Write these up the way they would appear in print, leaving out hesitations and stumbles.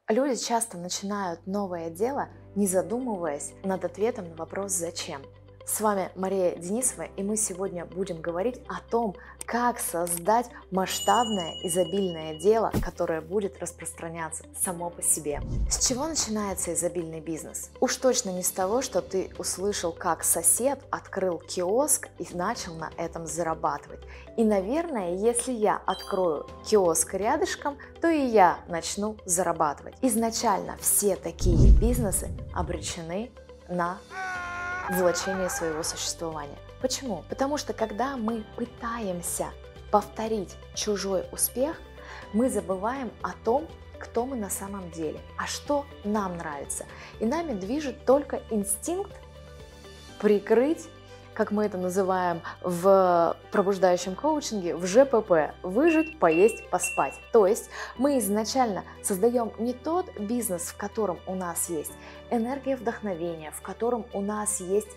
Люди часто начинают новое дело, не задумываясь над ответом на вопрос «Зачем?». С вами Мария Денисова, и мы сегодня будем говорить о том, как создать масштабное, изобильное дело, которое будет распространяться само по себе. С чего начинается изобильный бизнес? Уж точно не с того, что ты услышал, как сосед открыл киоск и начал на этом зарабатывать. И, наверное, если я открою киоск рядышком, то и я начну зарабатывать. Изначально все такие бизнесы обречены на влачение своего существования. Почему? Потому что когда мы пытаемся повторить чужой успех, мы забываем о том, кто мы на самом деле, а что нам нравится. И нами движет только инстинкт прикрыть, как мы это называем в пробуждающем коучинге, в ЖПП – выжить, поесть, поспать. То есть мы изначально создаем не тот бизнес, в котором у нас есть энергия вдохновения, в котором у нас есть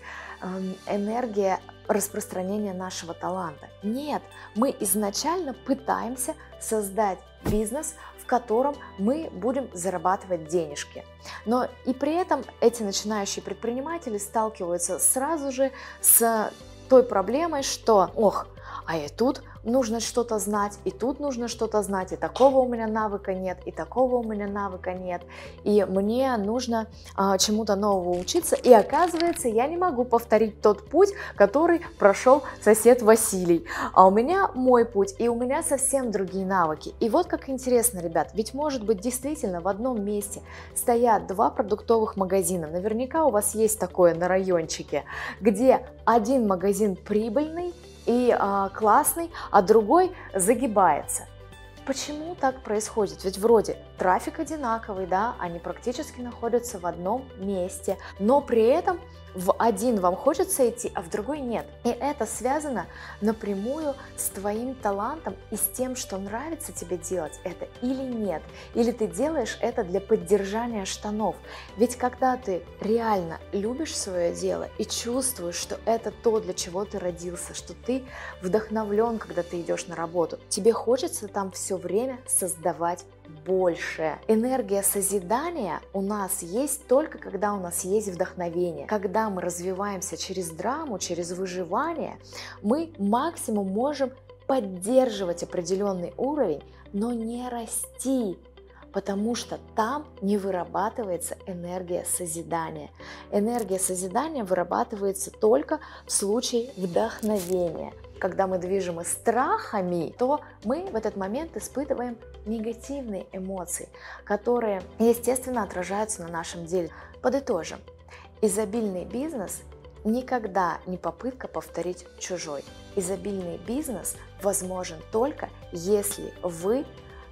энергия распространения нашего таланта. Нет, мы изначально пытаемся создать бизнес, в котором мы будем зарабатывать денежки. Но и при этом эти начинающие предприниматели сталкиваются сразу же с той проблемой, что а и тут нужно что-то знать, и тут нужно что-то знать, и такого у меня навыка нет, и такого у меня навыка нет, и мне нужно чему-то новому учиться, и оказывается, я не могу повторить тот путь, который прошел сосед Василий, а у меня мой путь, и у меня совсем другие навыки. И вот как интересно, ребят, ведь может быть действительно в одном месте стоят два продуктовых магазина, наверняка у вас есть такое на райончике, где один магазин прибыльный и классный, а другой загибается. Почему так происходит? Ведь вроде трафик одинаковый, да, они практически находятся в одном месте, но при этом в один вам хочется идти, а в другой нет. И это связано напрямую с твоим талантом и с тем, что нравится тебе делать это или нет. Или ты делаешь это для поддержания штанов. Ведь когда ты реально любишь свое дело и чувствуешь, что это то, для чего ты родился, что ты вдохновлен, когда ты идешь на работу, тебе хочется там все время создавать больше. Энергия созидания у нас есть только когда у нас есть вдохновение. Когда мы развиваемся через драму, через выживание, мы максимум можем поддерживать определенный уровень, но не расти, потому что там не вырабатывается энергия созидания. Энергия созидания вырабатывается только в случае вдохновения. Когда мы движимы страхами, то мы в этот момент испытываем негативные эмоции, которые, естественно, отражаются на нашем деле. Подытожим. Изобильный бизнес никогда не попытка повторить чужой. Изобильный бизнес возможен только, если вы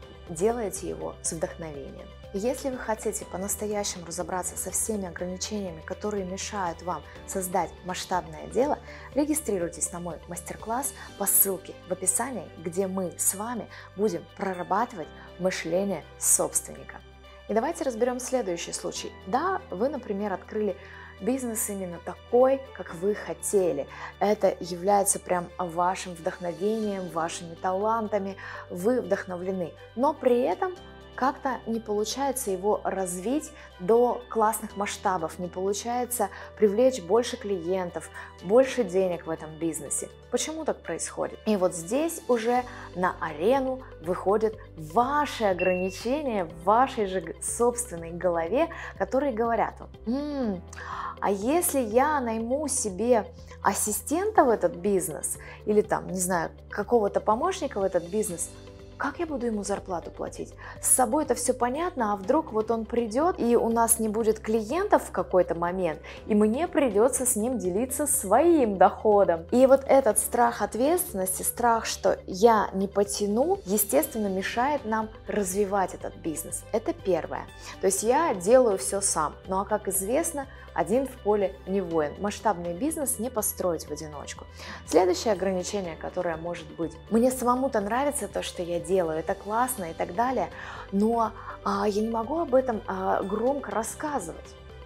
делаете его с вдохновением. Если вы хотите по-настоящему разобраться со всеми ограничениями, которые мешают вам создать масштабное дело, регистрируйтесь на мой мастер-класс по ссылке в описании, где мы с вами будем прорабатывать мышление собственника. И давайте разберем следующий случай. Да, вы, например, открыли бизнес именно такой, как вы хотели. Это является прям вашим вдохновением, вашими талантами, вы вдохновлены. Но при этом как-то не получается его развить до классных масштабов, не получается привлечь больше клиентов, больше денег в этом бизнесе. Почему так происходит? И вот здесь уже на арену выходят ваши ограничения в вашей же собственной голове, которые говорят вам: а если я найму себе ассистента в этот бизнес или там, не знаю, какого-то помощника в этот бизнес, как я буду ему зарплату платить? С собой это все понятно, а вдруг вот он придет, и у нас не будет клиентов в какой-то момент, и мне придется с ним делиться своим доходом. И вот этот страх ответственности, страх, что я не потяну, естественно, мешает нам развивать этот бизнес. Это первое. То есть я делаю все сам. Ну а как известно, один в поле не воин. Масштабный бизнес не построить в одиночку. Следующее ограничение, которое может быть: мне самому-то нравится то, что я делаю, это классно и так далее, но я не могу об этом громко рассказывать.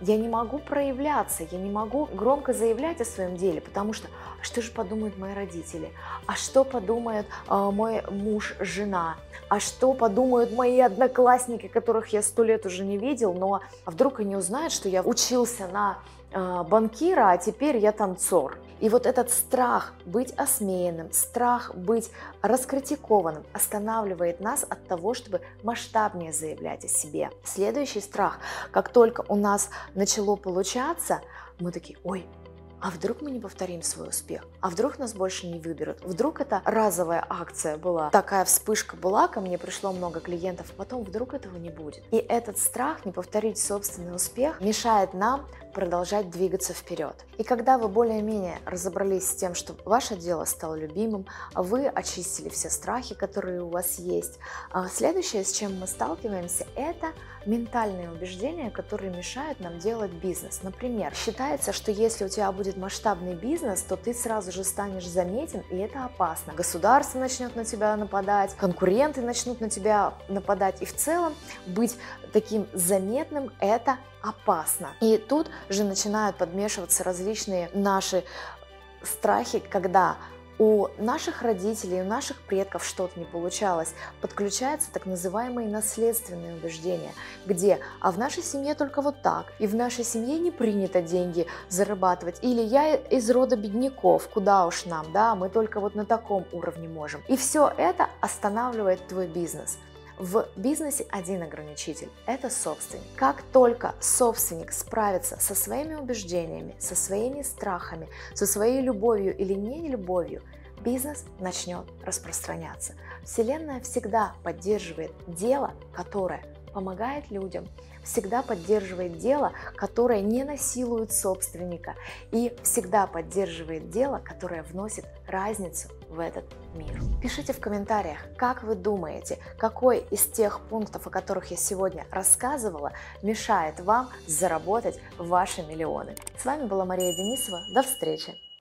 я не могу проявляться, я не могу громко заявлять о своем деле, потому что а что же подумают мои родители, а что подумает мой муж, жена, а что подумают мои одноклассники, которых я 100 лет уже не видел, но вдруг они узнают, что я учился на банкира, а теперь я танцор. И вот этот страх быть осмеянным, страх быть раскритикованным останавливает нас от того, чтобы масштабнее заявлять о себе. Следующий страх, как только у нас начало получаться, мы такие: ой, а вдруг мы не повторим свой успех? А вдруг нас больше не выберут? Вдруг это разовая акция была? Такая вспышка была, ко мне пришло много клиентов, а потом вдруг этого не будет. И этот страх не повторить собственный успех мешает нам продолжать двигаться вперед. И когда вы более-менее разобрались с тем, что ваше дело стало любимым, вы очистили все страхи, которые у вас есть, следующее, с чем мы сталкиваемся, это ментальные убеждения, которые мешают нам делать бизнес. Например, считается, что если у тебя будет масштабный бизнес, то ты сразу же станешь заметен, и это опасно. Государство начнет на тебя нападать, конкуренты начнут на тебя нападать, и в целом быть таким заметным – это опасно. И тут же начинают подмешиваться различные наши страхи, когда у наших родителей, у наших предков что-то не получалось, подключаются так называемые наследственные убеждения, где в нашей семье только вот так, и в нашей семье не принято деньги зарабатывать, или я из рода бедняков, куда уж нам, да, мы только вот на таком уровне можем. И все это останавливает твой бизнес. В бизнесе один ограничитель – это собственник. Как только собственник справится со своими убеждениями, со своими страхами, со своей любовью или не любовью, бизнес начнет распространяться. Вселенная всегда поддерживает дело, которое помогает людям, всегда поддерживает дело, которое не насилует собственника, и всегда поддерживает дело, которое вносит разницу в этот мир. Пишите в комментариях, как вы думаете, какой из тех пунктов, о которых я сегодня рассказывала, мешает вам заработать ваши миллионы. С вами была Мария Денисова. До встречи!